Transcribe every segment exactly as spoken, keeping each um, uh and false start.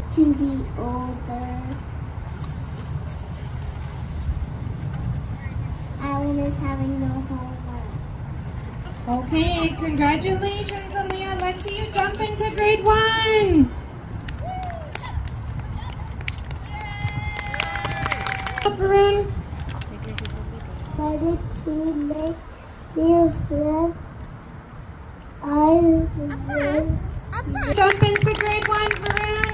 to be older. I will miss having no homework. Okay, congratulations, Aaliyah. Let's see you jump into grade one. Varun. Ready to make new friends. I will Jump into grade one, Varun.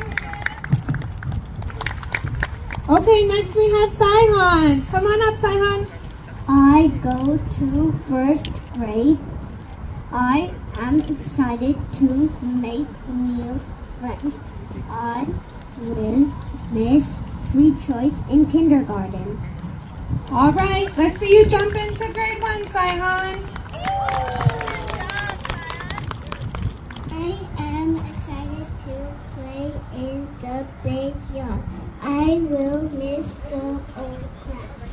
Okay, next we have Saihan. Come on up, Saihan. I go to first grade. I am excited to make new friends. I will miss free choice in kindergarten. All right, let's see you jump into grade one, Saihan. I am excited to play in the backyard. I will miss the old class.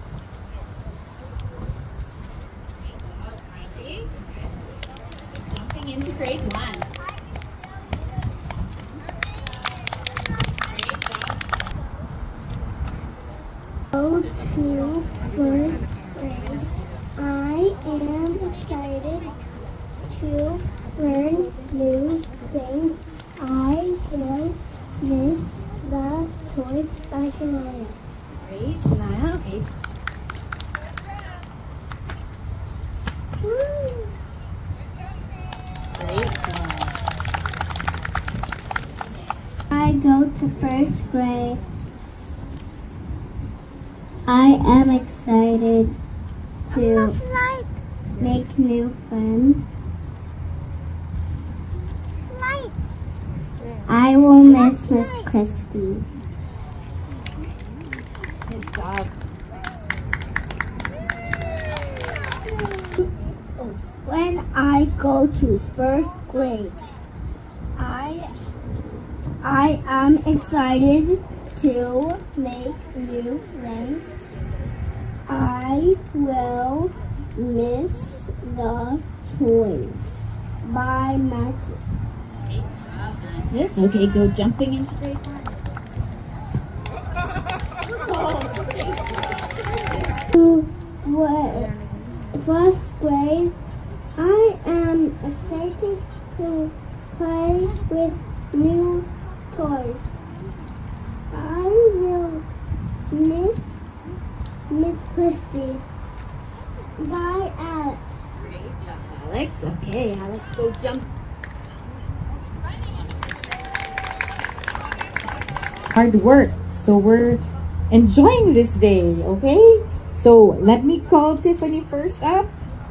Jumping into grade one. Go to first grade. I am excited to learn new things. I will miss the toys by Shania. Great, Shania. Okay. Great job. I go to first grade. I am excited to make new friends. I will miss Miss Christie. Good job. When I go to first grade, I I am excited to make new friends. I will miss the toys by Matches. Great job, Francis. Okay, go jumping into grade one. To what first grade, I am excited to play with new toys. I will miss Miss Christie. Bye, Alex. Great job, Alex. Okay, Alex, go jump. Hard work. So we're enjoying this day, okay? So let me call Tiffany first up.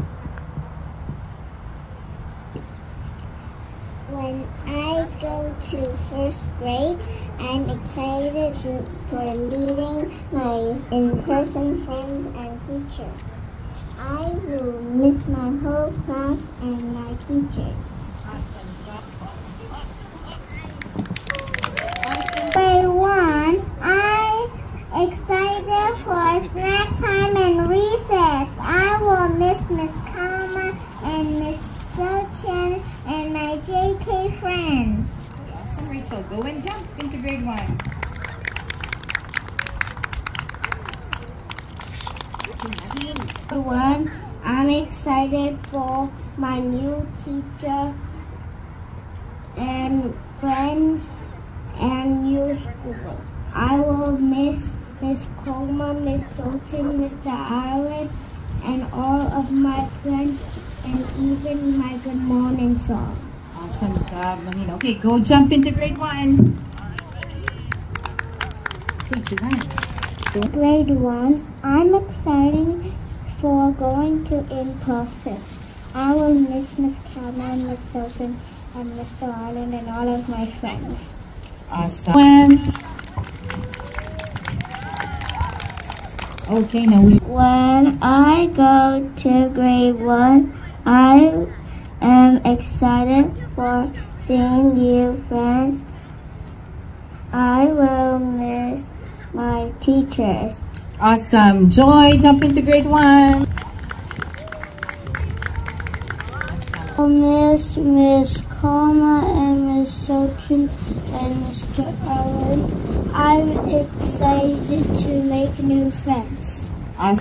When I go to first grade, I'm excited for meeting my in-person friends and teachers. I will miss my whole class and my teachers. Grade one, I'm excited for snack time and recess. I will miss Miss Kama and Miss Sochan and my J K friends. Awesome, Rachel. Go and jump into grade one. One, I'm excited for my new teacher and friends and new school. I will miss Miss Coleman, Miss Sultan, Mister Allen, and all of my friends, and even my good morning song. Awesome job, Manila. Okay, go jump into grade one. Grade one. Grade one, I'm excited for going to in-person. I will miss Miss Cameron, Miss Sultan, and Mister Allen, and all of my friends. Awesome. Okay, now we... When I go to grade one, I am excited for seeing new friends. I will miss my teachers. Awesome. Joy, jump into grade one. I will miss Miss Kama and Miss Sultan and Mister Allen. I'm excited to make new friends. Awesome.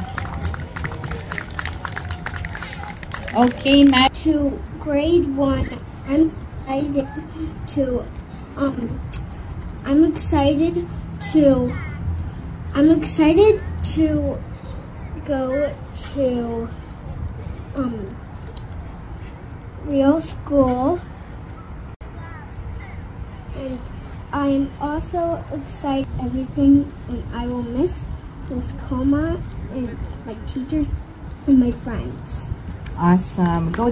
Okay, now To grade one, I'm excited to, um, I'm excited to, I'm excited to go to, um, real school. And I'm also excited everything, and I will miss Miss Coma and my teachers and my friends. awesome. Go.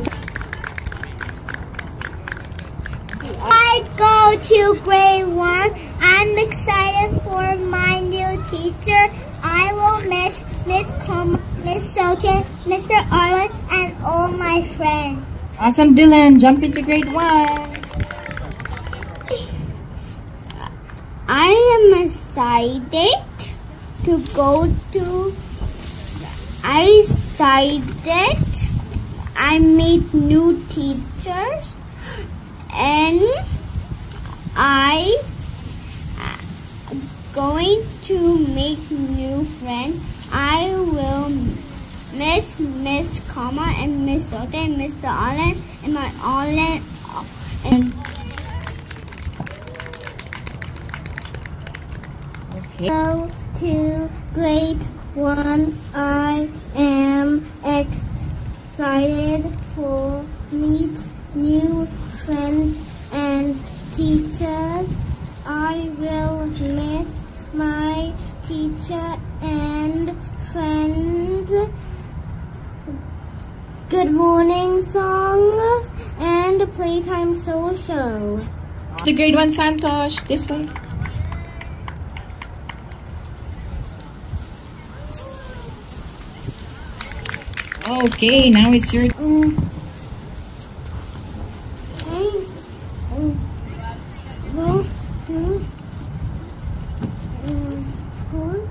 I go to grade one. I'm excited for my new teacher. I will miss Miss Coma, Miss Sultan, Mister Arlen, and all my friends. Awesome, Dylan. Jump into grade one. I am excited to go to. I excited. I meet new teachers, and I going to make new friends. I will miss Miss Kama and Miss Sote and Mister Allen and my Allen and Okay. go to grade one. I am excited for meet new friends and teachers. I will miss my teacher and friends. Good morning song and playtime social. To grade one, Santosh. This way. Okay, now it's your. Um, I um, go to um, school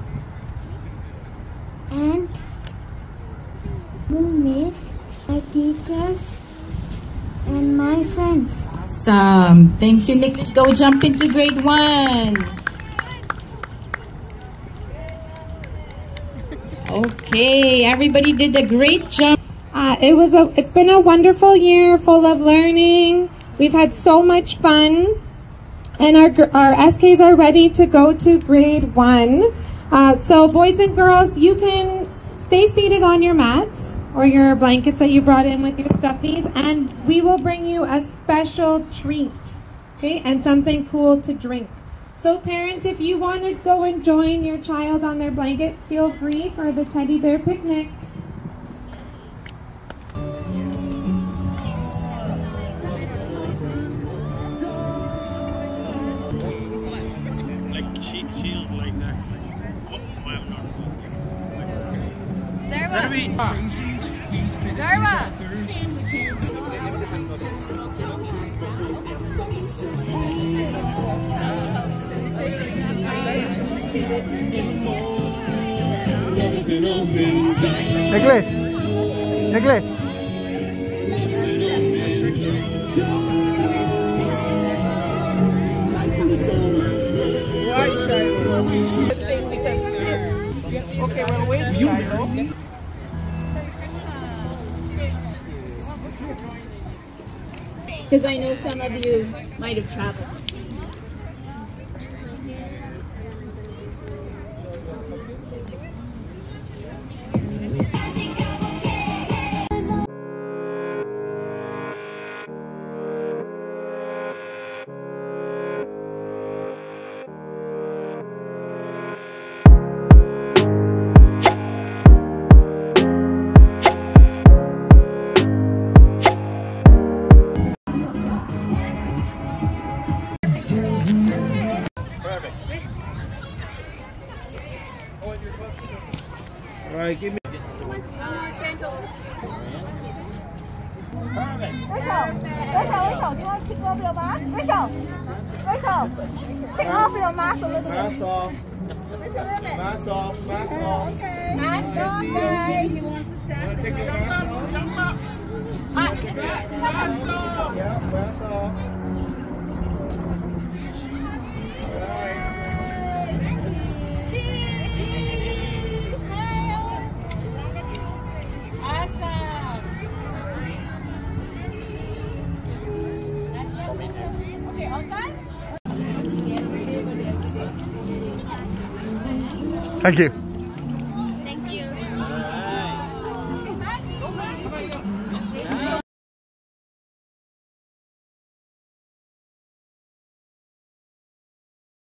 and will miss my teachers and my friends. Awesome. Thank you, Nick. Go jump into grade one. Okay, everybody did a great job. Uh, it was a, it's been a wonderful year full of learning. We've had so much fun. And our, gr- our S Ks are ready to go to grade one. Uh, so boys and girls, you can stay seated on your mats or your blankets that you brought in with your stuffies, and we will bring you a special treat, okay, and something cool to drink. So parents, if you want to go and join your child on their blanket, feel free for the teddy bear picnic. Like shield, shield like that. Necklace. Necklace. Okay, well, wait, Shiloh. Because I know some of you might have traveled. All right, give me. Mask off. Mask off. Mask off. Mask off, guys. You want to take your mask off? Jump up. Yeah, mask off. Thank you.